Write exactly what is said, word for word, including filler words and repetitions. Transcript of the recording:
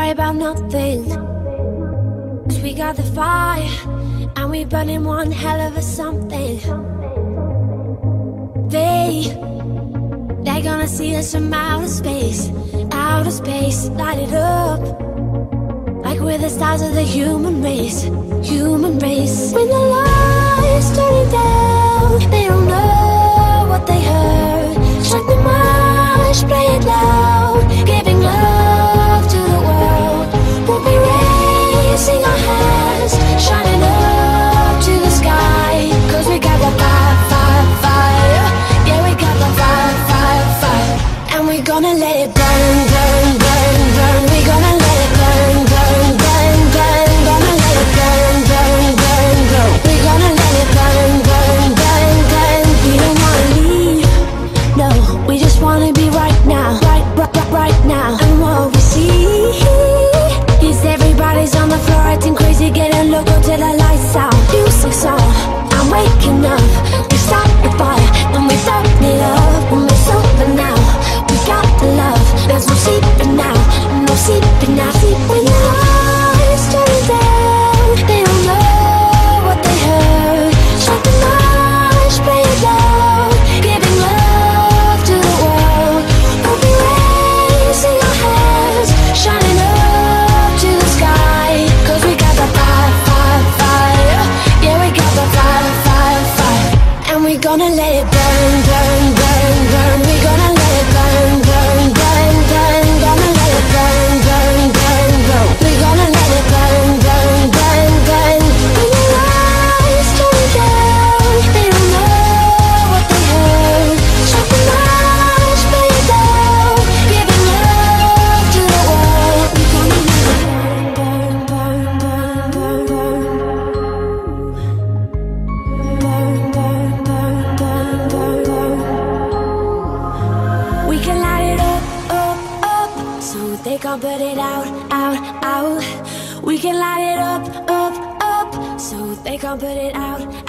worry about nothing, 'cause we got the fire, and we burning one hell of a something. They, they're gonna see us from outer space, outer space, light it up, like we're the stars of the human race, human race. When the lights turning down, they don't know what they heard. Strike the march, play it loud, giving love to the world. We'll be raising our hands, shining up to the sky, 'cause we got the fire, fire, fire. Yeah, we got the fire, fire, fire. And we're gonna let it burn, burn, burn, burn. We're gonna let it burn, burn, burn, burn. Gonna let it burn, burn, burn, burn. We're gonna let it burn, burn, burn, burn. We don't wanna leave, no, we just wanna be right now, right, right, right, right now. And what we see is everybody's on the floor acting crazy, getting local till the lights out. Music's on, I'm waking up. We start the fire, and we burn it up. And it's over now, we got the love. There's no sleeping now, no sleeping now. Sleep when the lights turning down, they don't know what they heard. Strike the march, play it loud, giving love to the world. We'll be raising our hands, shining up to the sky, 'cause we got the fire, fire, fire. Yeah, we got the fire, fire, fire. And we're gonna let it burn, burn, burn, burn. We're gonna let it burn, burn, burn, burn. Gonna let it burn, burn, burn, burn. We're gonna let it burn, burn, burn, burn. When the lights turn down, they don't know what they heard. Strike the march, play it loud, giving love to the world. We're gonna let it burn, burn, burn, burn, burn, burn, burn, burn, burn, burn, burn. We can light it up, up, up, so they can't put it out, out, out. We can light it up, up, up, so they can't put it out,